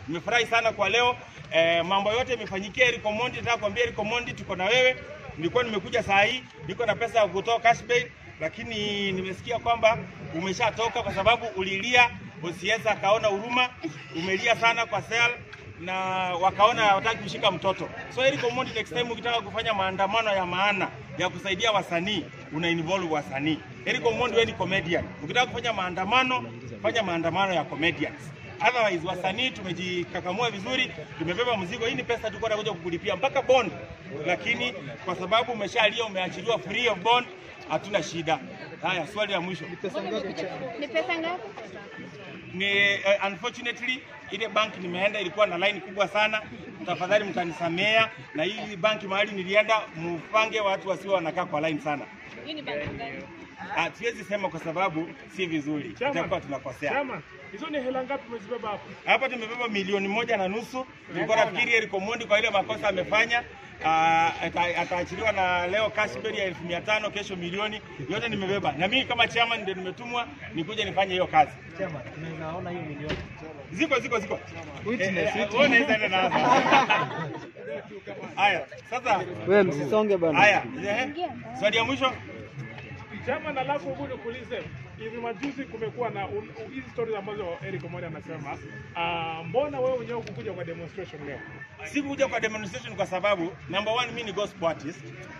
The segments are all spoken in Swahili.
Nimefurahi sana kwa leo. Mambo yote yamefanyikia Eric Omondi. Nataka kuambia Eric Omondi tuko na wewe. Nilikuwa nimekuja saa hii, niko na pesa ya kutoa cash bail, lakini nimesikia kwamba umeshatoka kwa sababu ulilia, OCS akaona huruma, umelia sana kwa cell na wakaona hawataki kushika mtoto. So Eric Omondi, next time ukitaka kufanya maandamano ya maana ya kusaidia wasanii, una involve wasanii. Eric Omondi wewe ni comedian. Ukitaka kufanya maandamano, fanya maandamano ya comedians. Otherwise wasanii tumejikakamua vizuri, tumebeba mzigo. Hii ni pesa tulikuwa tunakuja kukulipia mpaka bond, lakini kwa sababu umeshalia, umeachiliwa free of bond, hatuna shida. Haya, swali la mwisho. Ni pesa ngapi? Ni unfortunately ile bank nimeenda ilikuwa na line kubwa sana. Tafadhali mtanisamea, na hii banki mahali nilienda mpange watu wasiwe wanakaa kwa line sana. Hii ni banki gani? Siwezi sema kwa sababu si vizuri. Tutakuwa tunakosea. Chama, hizo ni hela ngapi umezibeba hapo? Hapa tumebeba 1.5 million. Tulikuwa nafikiri Eric Omondi kwa ile makosa amefanya ataachiliwa na leo cash bail ya 500, kesho milioni. Yote nimebeba. Na mimi kama chairman ndio nimetumwa nikuje nifanye hiyo kazi. Chama, tunaweza ona hiyo milioni. Ziko. Wewe enda na hapa. Haya, sasa wewe msisonge bana. Haya, swali ya mwisho. Chama, na lafu hebu nikuulize, hivi majuzi kumekuwa na hizi stories ambazo Eric Omondi anasema, mbona wewe mwenyewe ukukuja kwa demonstration leo? Sikuja kwa demonstration kwa sababu number one, mimi ni gospel artist.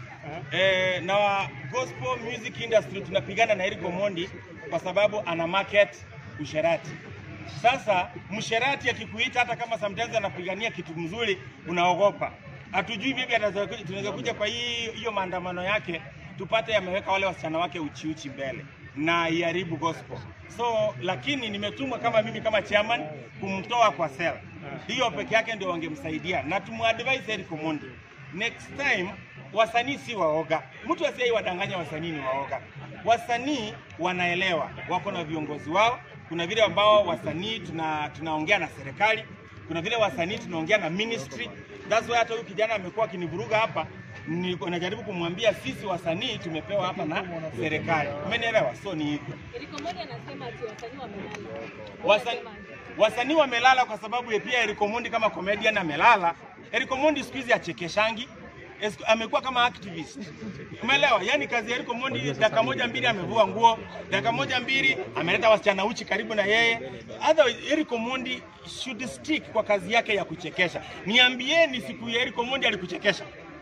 Na gospel music industry tunapigana na Eric Omondi kwa sababu ana market usherati. Sasa msherati akikuita, hata kama sometimes anapigania kitu mzuri, unaogopa. Hatujui bibi tunaweza kuja kwa hiyo maandamano yake tupate yameweka wale wasichana wake uchi mbele na iharibu gospel. So lakini nimetumwa kama mimi kama chairman kumtoa kwa cell. Hiyo peke yake ndio wangemsaidia, na tumadvise Eric Omondi next time wasanii si waoga. Mtu asiye wadanganya wasanii ni waoga. Wasanii wanaelewa, wako na viongozi wao. Kuna vile ambao wasanii tunaongea na serikali, kuna vile wasanii tunaongea na ministry. That's why hata huyu kijana amekuwa akinivuruga hapa. Najaribu kumwambia sisi wasanii tumepewa hapa na serikali. Umenielewa? So ni hivyo. Eric Omondi anasema ati wasanii wamelala. Wasanii wamelala kwa sababu pia Eric Omondi kama comedian amelala. Eric Omondi siku hizi achekeshangi. Amekuwa kama activist. Umeelewa? Yaani kazi ya Eric Omondi, dakika moja mbili amevua nguo, dakika moja mbili ameleta wasichana uchi karibu na yeye. Otherwise Eric Omondi should stick kwa kazi yake ya kuchekesha. Niambieni siku ya Eric Omondi alikuchekesha?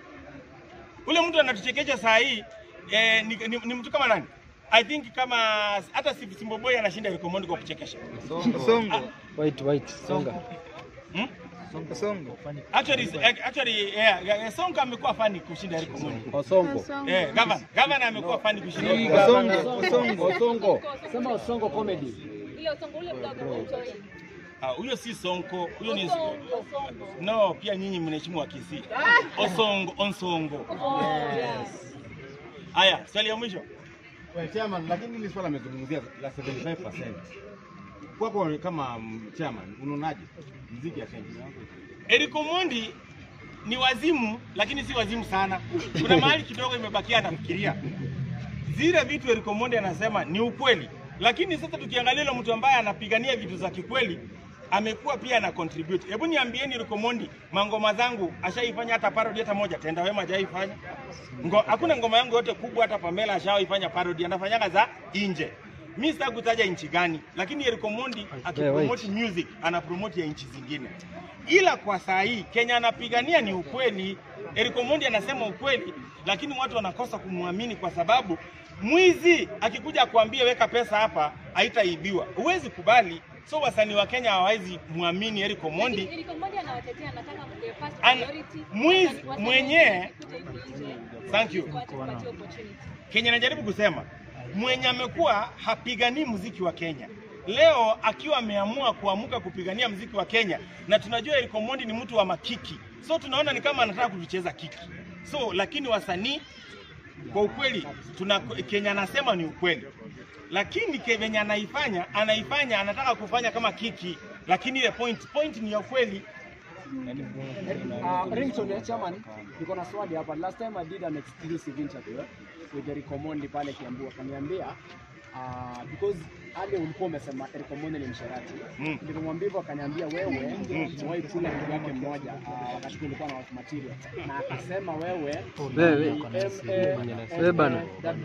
Ule mtu anatuchekesha saa hii ni mtu kama nani? I think kama hata Simbo Boy anashinda Eric Omondi kwa kuchekesha. Songo. Wait. Songa. Songo. Actually Songo amekuwa funny kushinda Eric Omondi. Songo. Gavana amekuwa funny kushinda Eric Omondi. Songo. Sema Songo comedy. Ile Songo ule mdogo mtoi. Huyo si Sonko, huyo ni no, pia nyinyi mnaheshimu wa Kisii. Onsongo. Yes. Haya, swali ya mwisho. Well, chairman, lakini hili swala amezungumzia la 75%. Kwako kama chairman, unaonaje muziki ya Kenya? Eric Omondi ni wazimu, lakini si wazimu sana. Kuna mahali kidogo imebakia anafikiria. Zile vitu Eric Omondi anasema ni ukweli. Lakini sasa tukiangalia ile mtu ambaye anapigania vitu za kikweli, amekuwa pia na contribute. Hebu niambieni Eric Omondi, mangoma zangu ashaifanya hata parody hata moja? Tenda Wema hajaifanya. Hakuna ngoma yangu yote kubwa hata Pamela ashaifanya parody, anafanyaga za nje. Mimi sitaki kutaja nchi gani, lakini Eric Omondi akipromote music anapromote ya nchi zingine. Ila kwa saa hii Kenya anapigania ni ukweli. Eric Omondi anasema ukweli, lakini watu wanakosa kumwamini kwa sababu mwizi akikuja kuambia weka pesa hapa haitaibiwa. Huwezi kubali. So wasanii wa Kenya hawawezi muamini Eric Omondi. Eric Omondi anawatetea, anataka first priority. Mwizi mwenyewe. Thank you. Kenya anajaribu kusema mwenye amekuwa hapigani muziki wa Kenya, leo akiwa ameamua kuamuka kupigania muziki wa Kenya, na tunajua Eric Omondi ni mtu wa makiki. So tunaona ni kama anataka kutucheza kiki. So lakini wasanii kwa ukweli Kenya anasema ni ukweli. Lakini Kenya anaifanya anataka kufanya kama kiki, lakini ile point ni ya ukweli. Ringtone chairman, niko na swali hapa. Last time I did an exclusive interview with Eric Omondi pale Kiambu, akaniambia because hadi ulikuwa umesema Eric Omondi ni msherati. Nilipomwambia hivyo akaniambia wewe umewahi kula ndugu yake mmoja wakati tulikuwa na material, na akasema wewe bana.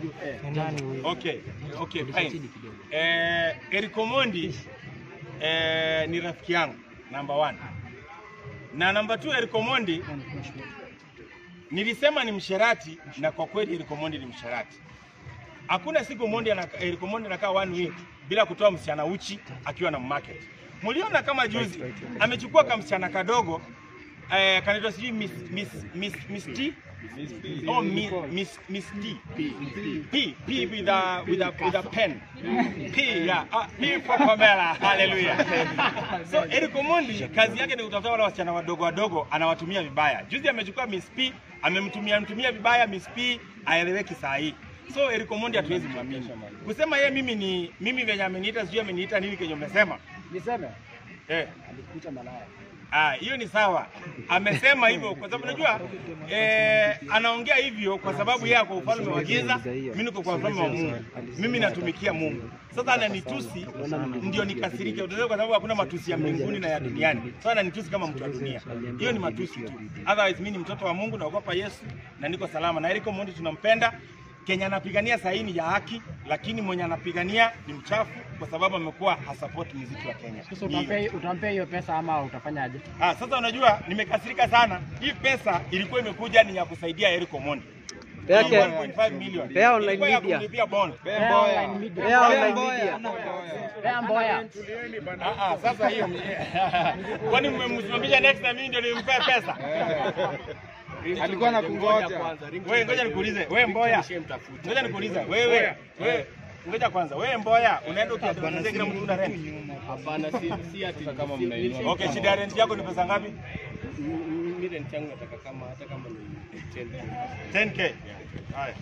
Okay, fine. Eric Omondi ni rafiki yangu number 1. Na number 2, Eric Omondi nilisema ni msherati, na kwa kweli Eric Omondi ni msherati. Hakuna siku Eric Omondi anakaa 1 week bila kutoa msichana uchi akiwa na market. Mliona kama juzi amechukua kama msichana kadogo kanaitwa sijui Miss T. Oh, Miss T. P with a pen. P, yeah. P for Pamela. Hallelujah. So Eric Omondi kazi yake ni kutafuta wale wasichana wadogo anawatumia vibaya. Juzi amechukua Miss P, amemtumia vibaya Miss P, aeleweki saa hii. So Eric Omondi hatuwezi muamini. Kusema yeye mimi venye ameniita sijui ameniita nini kenye umesema. Niseme? Alikuita malaya. Hiyo ni sawa. Amesema hivyo kwa sababu unajua anaongea hivyo kwa sababu yeye kwa ufalme wa giza, mimi niko kwa ufalme wa Mungu. Mimi natumikia Mungu. Sasa ananitusi ndio nikasirike kwa sababu hakuna matusi ya mbinguni na ya duniani. Sasa ananitusi kama mtu wa dunia. Hiyo ni matusi tu. Otherwise mimi ni mtoto wa Mungu, naogopa Yesu na niko salama. Na Eric Omondi tunampenda. Kenya anapigania saini ya haki, lakini mwenye anapigania ni mchafu kwa sababu amekuwa hasupport muziki wa Kenya. Sasa utampea hiyo pesa ama utafanyaje? Sasa unajua nimekasirika sana. Hii pesa ilikuwa imekuja ni ya kusaidia Eric Omondi. Yake 1.5 million. Pea online media. Kulipia bond. Pea online media. Pea Mboya. Sasa hiyo. Kwani mmemsimamisha next time mimi ndio nimpe pesa? Alikuwa anakungoja. Wewe ngoja nikuulize. Wewe Mboya. Ngoja nikuulize. Wewe. Ngoja kwanza. Wewe Mboya unaenda ukiadvance kila mtu una rent? Hapana, si ati kama mnainua. Okay, shida ya rent yako ni pesa ngapi? Mimi rent yangu nataka kama hata kama ni 10k. Haya.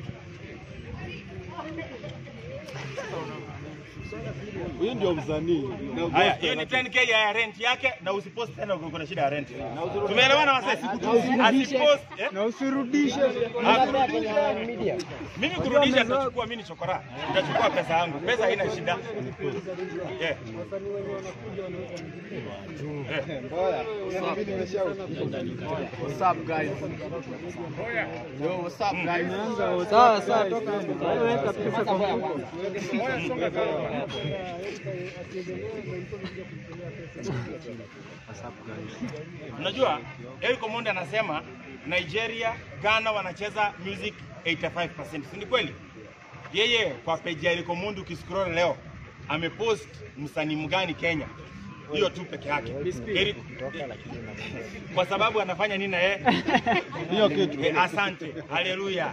Huyu ndio msanii. Haya, hiyo ni 10k ya rent yake na usipost tena uko na shida ya rent. Tumeelewana wasee? Asipost na usirudishe. Mimi kurudisha nitachukua mimi ni chokora. Nitachukua pesa yangu. Pesa haina shida. Mboya, unabidi umeshout. What's up guys? Yo, what's up guys? Sawa toka hapo. Weka pesa kwa mfuko. Unajua Eric Omondi anasema Nigeria, Ghana wanacheza music 85%. Si ni kweli? Yeye kwa page ya Eric Omondi ukiscroll leo amepost msanii mgani Kenya. Hiyo tu peke yake. Kwa sababu anafanya nini na yeye? Hiyo kitu. Asante. Haleluya.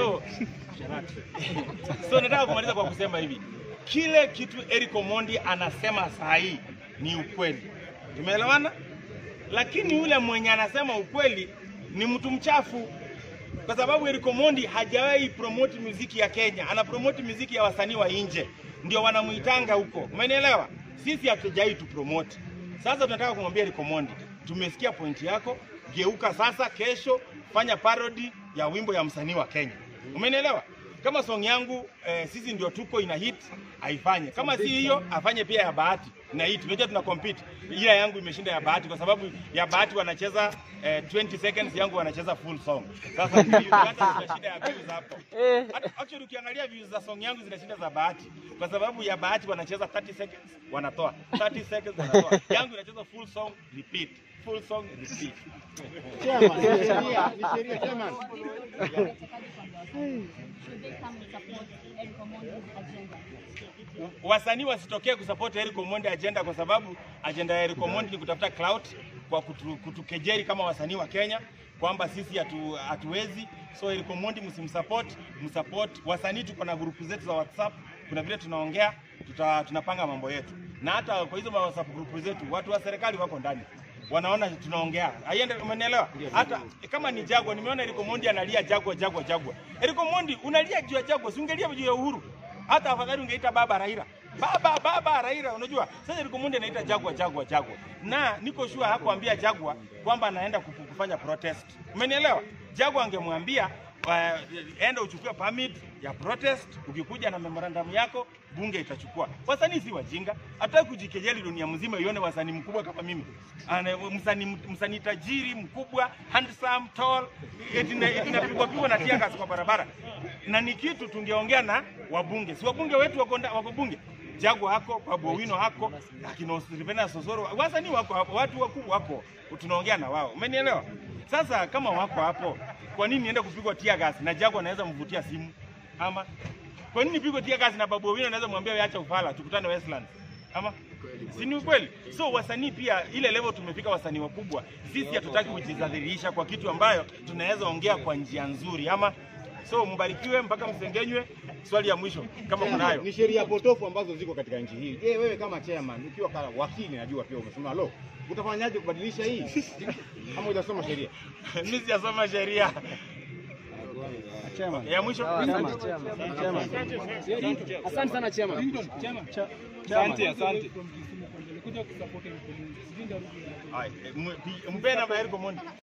So nataka kumaliza kwa kusema hivi. Kile kitu Eric Omondi anasema saa hii ni ukweli. Tumeelewana? Lakini yule mwenye anasema ukweli ni mtu mchafu. Kwa sababu Eric Omondi hajawahi promote muziki ya Kenya. Ana promote muziki ya wasanii wa nje. Ndio wanamuitanga huko. Umeelewa? Sisi hatujawahi tu promote. Sasa tunataka kumwambia Eric Omondi, tumesikia pointi yako, geuka sasa kesho fanya parody ya wimbo ya msanii wa Kenya. Umeelewa? Kama song yangu sisi ndio tuko ina hit, aifanye. Kama si hiyo afanye pia ya Bahati na hit. Tunajua tuna compete. Ila yangu imeshinda ya Bahati kwa sababu ya Bahati wanacheza 20 seconds, yangu wanacheza full song. Sasa hata tunashinda ya views hapo. Actually ukiangalia views za song yangu zinashinda za Bahati kwa sababu ya Bahati wanacheza 30 seconds wanatoa. 30 seconds wanatoa. Yangu inacheza full song repeat. Full song repeat. Chairman, sheria chairman. Wasanii wasitokee kusupport Eric Omondi agenda kwa sababu agenda ya Eric Omondi ni kutafuta clout kwa kutukejeli kama wasanii wa Kenya kwamba sisi hatuwezi. So Eric Omondi msupport wasanii. Tuko na grupu zetu za WhatsApp, kuna vile tunaongea, tunapanga mambo yetu. Na hata kwa hizo WhatsApp grupu zetu watu wa serikali wako ndani. Wanaona tunaongea. Aiende, umenielewa? Hata kama ni Jagwa, nimeona Eric Omondi analia Jagwa. Eric Omondi unalia juu ya Jagwa, si ungelia juu ya Uhuru. Hata afadhali ungeita baba Raila. Baba Raila, unajua? Sasa Eric Omondi anaita Jagwa. Na niko sure hakuambia Jagwa kwamba anaenda kufanya protest. Umenielewa? Jagwa angemwambia enda uchukue permit ya protest. Ukikuja na memorandum yako, bunge itachukua. Wasanii si wajinga, hata kujikejeli dunia mzima ione wasanii mkubwa kama mimi, msanii tajiri mkubwa, handsome, tall, inapigwa na tear gas kwa barabara. Na ni kitu tungeongea na wabunge, si wabunge wetu wako bunge. Jagu hako, Babu Owino hako, akina Sylvester Sosoro, wasanii wako hapo, watu wakubwa wako, tunaongea na wao. Umenielewa? Sasa kama wako hapo, kwa nini niende kupigwa tear gas na Jagu anaweza mvutia simu? Ama kwa nini nipigwe tear gas na Babu Owino anaweza mwambia wewe acha ufala, tukutane Westland? Ama si ni ukweli? So wasanii pia ile level tumefika, wasanii wakubwa, sisi hatutaki kujidhalilisha kwa kitu ambayo tunaweza ongea kwa njia nzuri. Ama so mbarikiwe mpaka msengenywe. Swali ya mwisho kama kunayo. Ni sheria potofu ambazo ziko katika nchi hii. Je, wewe kama chairman ukiwa kama wakili, najua pia umesoma law, utafanyaje kubadilisha hii? Kama hujasoma sheria? Mimi sijasoma sheria. Chairman. Ya mwisho. Asante sana chairman. Asante. Mpena Eric Omondi.